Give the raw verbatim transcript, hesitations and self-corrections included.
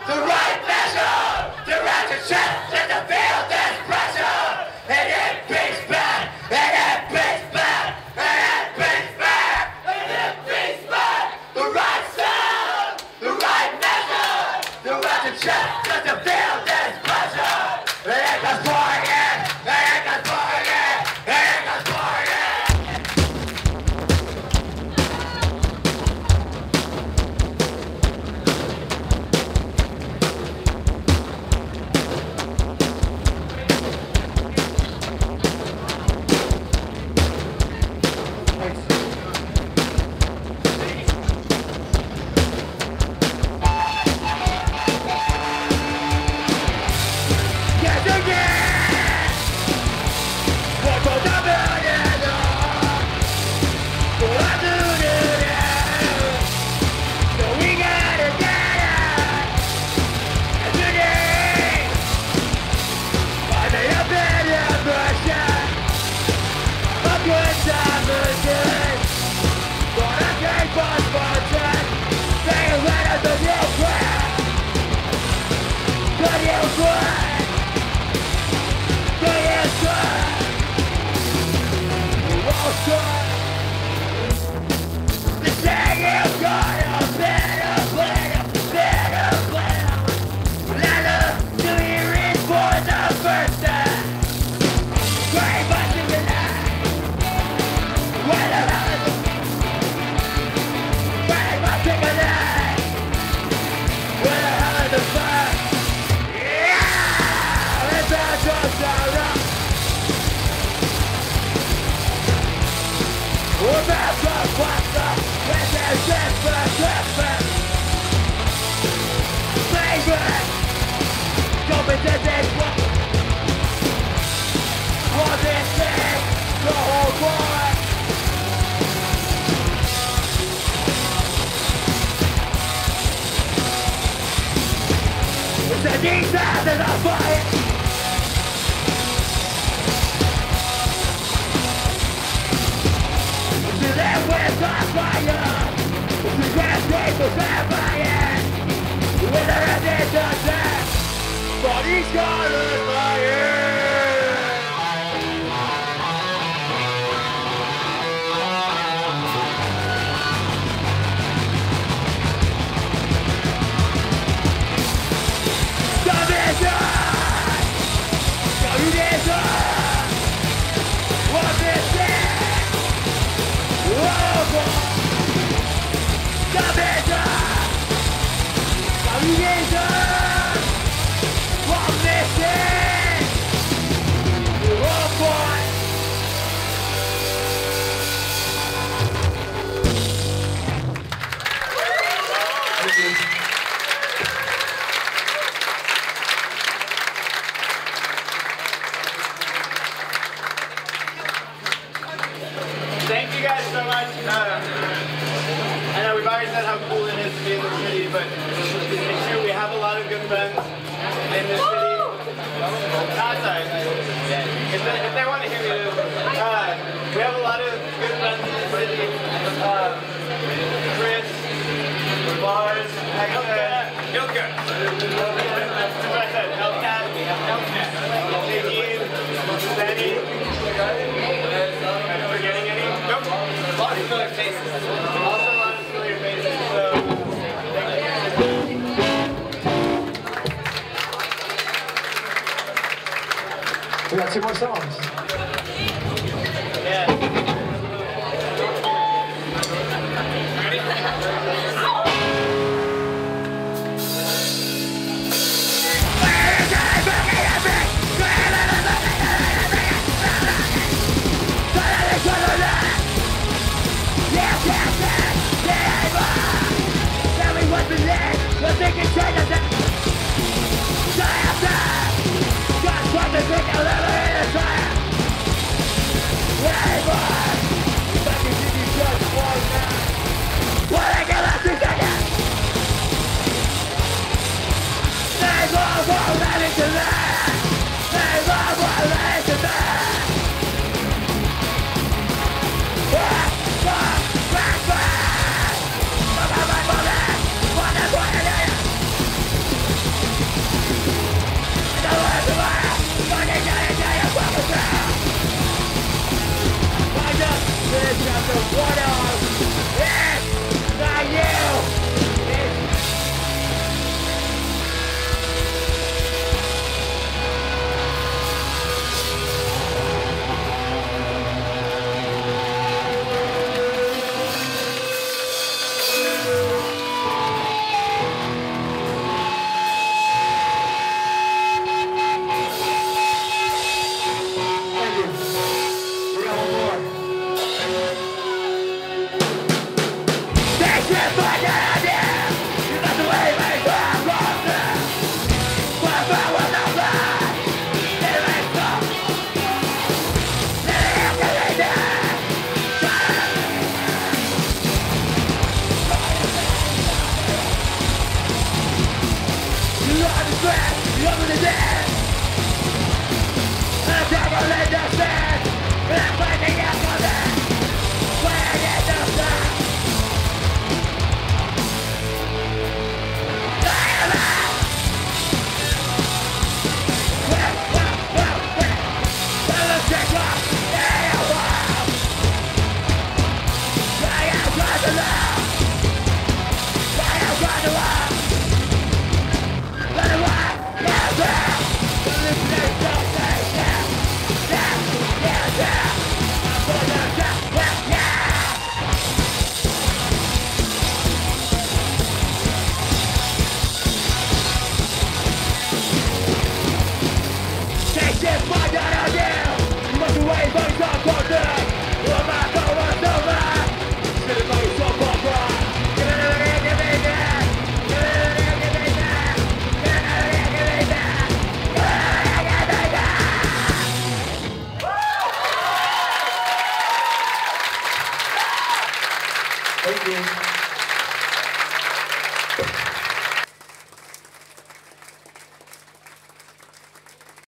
the right measure. Direct your chest just to feel this pressure. And it beats back, and it beats back, and it beats back, and it beats back. The right sound, the right measure. Direct your chest just to feel this pressure. And it goes pouring in, and it goes pouring in, and it goes pouring in. Thank you guys so much. Uh, I know we've already said how cool it is to be in the city, but it's true, we have a lot of good friends in the city. Outside. If they, if they want to hear me, uh, we have a lot of good friends in the city. Uh, Chris, Lars, Hector, Ilka. That's what I said. Hellcat, Nadine, Benny. Am I forgetting any? Nope. A lot of familiar faces. Also a lot of familiar faces. So, We got two more songs. yeah. Thank you.